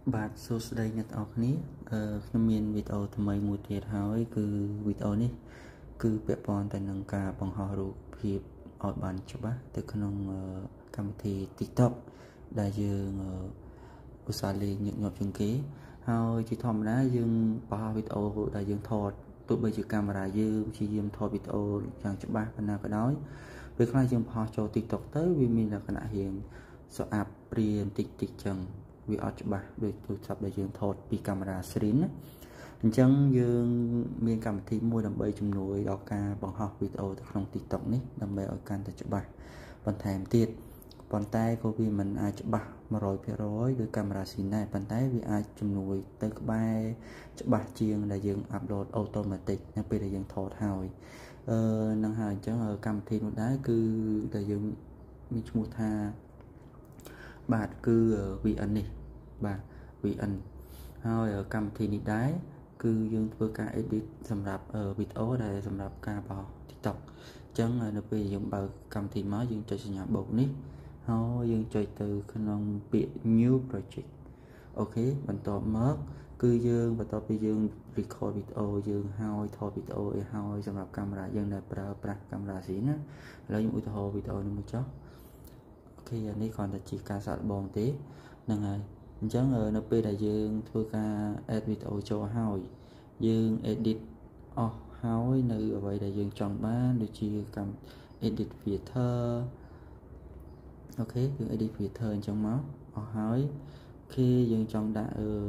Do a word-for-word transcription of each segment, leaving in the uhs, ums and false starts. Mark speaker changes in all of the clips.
Speaker 1: បាទសួស្តីអ្នកទាំងអស់គ្នាអឺខ្ញុំមានវីដេអូថ្មីមួយទៀតហើយគឺវីដេអូនេះគឺពាក់ព័ន្ធទៅនឹងការបង្ហោះរូបភាពឲ្យបានច្បាស់ទៅក្នុងកម្មវិធី TikTok ដែលយើងឧស្សាហ៍លេងញឹកញាប់ជាងគេហើយជាធម្មតាយើងបង្ហោះវីដេអូដែលយើងថតទោះបីជាកាមេរ៉ាយើងព្យាយាមថតវីដេអូយ៉ាងច្បាស់ប៉ុណ្ណាក៏ដោយពេលខ្លះយើងបង្ហោះចូល TikTok ទៅវាមានលក្ខណៈរៀងស្អាប់ព្រាបន្តិចតិចចឹងវាអត់ច្បាស់ដូចទូរស័ព្ទដែលយើងថតពីកាមេរ៉ា screen ណាអញ្ចឹងយើងមានកម្មវិធីមួយដើម្បីជំនួយដល់ការបង្ហោះវីដេអូទៅក្នុង TikTok នេះដើម្បីឲ្យកាន់តែច្បាស់បន្ថែមទៀតប៉ុន្តែក៏វាមិនអាចច្បាស់ một trăm phần trăm ដោយកាមេរ៉ា screen ដែរប៉ុន្តែវាអាចជំនួយទៅក្បែរច្បាស់ជាងដែលយើង upload automatic នៅពេលដែលយើងថតហើយអឺនឹងហើយអញ្ចឹងកម្មវិធីនោះដែរគឺដែលយើងមានឈ្មោះថាបាទគឺ วี เอ็น នេះបាទ วี เอ็น ហើយកម្មវិធីនេះដែរគឺយើងធ្វើការ edit សម្រាប់វីដេអូដែលសម្រាប់ការបោះ TikTok អញ្ចឹងនៅពេលយើងបើកកម្មវិធីមកយើងចុចសញ្ញាបូកនេះហើយយើងចុចទៅក្នុងពាក្យ new project អូខេបន្ទាប់មកគឺយើងបន្ទាប់ពីយើង record វីដេអូយើងហើយថតវីដេអូឲ្យហើយសម្រាប់កាមេរ៉ាយើងដែលប្រើប្រាស់កាមេរ៉ាស៊ីណាឥឡូវខ្ញុំឧទាហរណ៍វីដេអូនេះមួយចុះអូខេអានេះគ្រាន់តែជាការសាកល្បងទេហ្នឹងហើយអញ្ចឹងនៅពេលដែលយើងធ្វើការ add វីដេអូចូលហើយយើង edit អស់ហើយនៅអ្វីដែលយើងចង់បានដូចជាកម្ម edit filter អូខេយើង edit filter អញ្ចឹងមកអស់ហើយអូខេយើងចង់ដាក់អឺ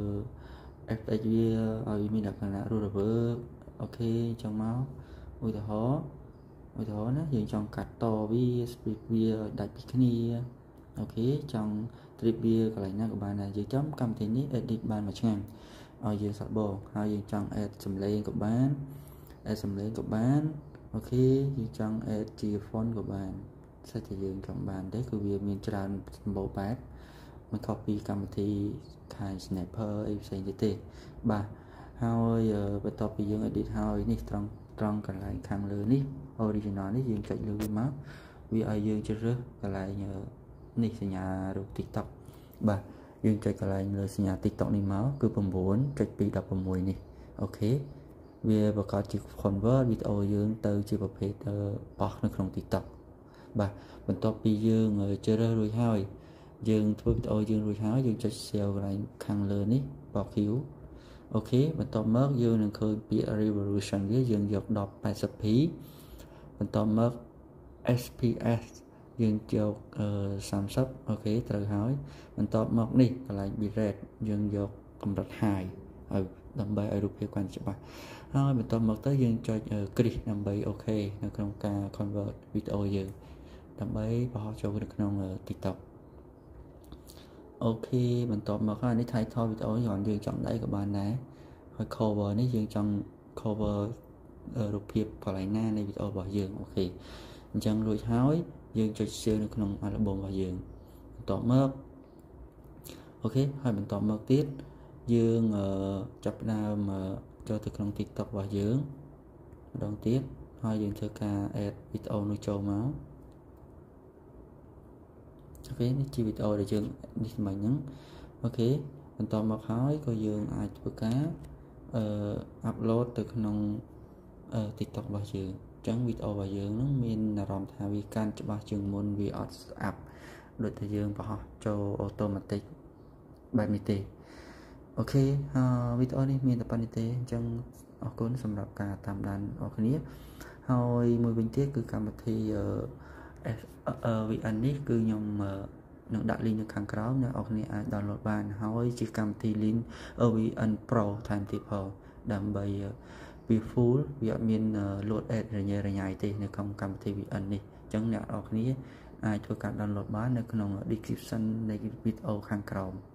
Speaker 1: ép ích វាឲ្យមានលក្ខណៈរស់រវើកអូខេអញ្ចឹងមកឧទាហរណ៍ឧទាហរណ៍ណាយើងចង់កាត់តវា speed វាដាច់ពីគ្នាអូខេចង់ trip វាកន្លែងណាក៏បានដែរយើងចាំកម្មវិធីនេះ edit បានមួយឆ្នាំឲ្យយើងសាកបងហើយយើងចង់ add សំឡេងក៏បាន add សំឡេងក៏បានអូខេយើងចង់ add ជា font ក៏បានស្អីតែយើងចង់បានទេគឺវាមានច្រើនសម្បូរបែបមិនខុសពីកម្មវិធីខាង Snapper អីផ្សេងទៀតទេបាទហើយបន្ទាប់ពីយើង edit ហើយនេះត្រង់ត្រង់កន្លែងខាងលើនេះ original នេះយើងចុចលើវាមកវាឲ្យយើងជ្រើសរើសកន្លែងនេះសញ្ញារូប TikTok បាទយើងចុចកន្លែងលើសញ្ញា TikTok នេះមកគឺ chínចុចពី ដប់ប្រាំមួយ នេះអូខេវាប្រកាសជា convert វីដេអូយើងទៅជាប្រភេទបោះនៅក្នុង TikTok បាទបន្ទាប់ពីយើងជ្រើសរើសរួចហើយយើងធ្វើវីដេអូយើងរួចហើយយើងចុច save កន្លែងខាងលើនេះបោះ Q អូខេបន្ទាប់មកយើងនឹងឃើញពាក្យ resolution វាយើងយក 10eighty p បន្ទាប់មក เอส พี เอส យើងយក30អូខេត្រូវហើយបន្ទាប់មកនេះកន្លែង bitrate យើងយកកម្រិត high ឲ្យដើម្បីឲ្យរូបភាពកាន់ច្បាស់ហើយបន្ទាប់មកទៅយើងចុច crease ដើម្បីអូខេនៅក្នុងការ convert វីដេអូយើងដើម្បីបង្ហោះចូលនៅក្នុង TikTok អូខេបន្ទាប់មកហើយនេះ title វីដេអូយើងយើងចង់ដៃក៏បានដែរហើយ cover នេះយើងចង់ cover រូបភាពកន្លែងណានៃវីដេអូរបស់យើងអូខេអញ្ចឹងរួចហើយយើងចុច save នៅក្នុង album របស់យើងបន្ទាប់មកអូខេហើយបន្ទាប់មកទៀតយើងចាប់ផ្ដើមចូលទៅក្នុង TikTok របស់យើងម្ដងទៀតហើយយើងធ្វើការ add វីដេអូនោះចូលមកអូខេនេះជាវីដេអូដែលយើងនេះមិញហ្នឹងអូខេបន្ទាប់មកហើយក៏យើងអាចធ្វើការអឺ upload ទៅក្នុង TikTok របស់យើងអញ្ចឹងវីដេអូរបស់យើងហ្នឹងមានអារម្មណ៍ថាវាកាន់ច្បាស់ជាងមុនវាអត់ស្អាប់ដូចតែយើងបង្ហោះចូល automatic បែបនេះទេអូខេហើយវីដេអូនេះមានតែប៉ុណ្្នេះទេអញ្ចឹងអរគុណសម្រាប់ការតាមដានអរគ្នាហើយមួយវិញទៀតគឺកម្មវិធី วี เอ็น នេះគឺខ្ញុំនឹងដាក់ link នៅខាងក្រោមអ្នកនរគ្នាអាច download បានហើយជាកម្មវិធី link វី เอ็น Pro ថែមទៀតផងដើម្បីវា full វាអត់មាន load add រញ៉េរញ៉ៃទេនៅក្នុងកម្មវិធី วี เอ็น នេះអញ្ចឹងអ្នកនរគ្នាអាចធ្វើការ download បាននៅក្នុង description នៃវីដេអូខាងក្រោម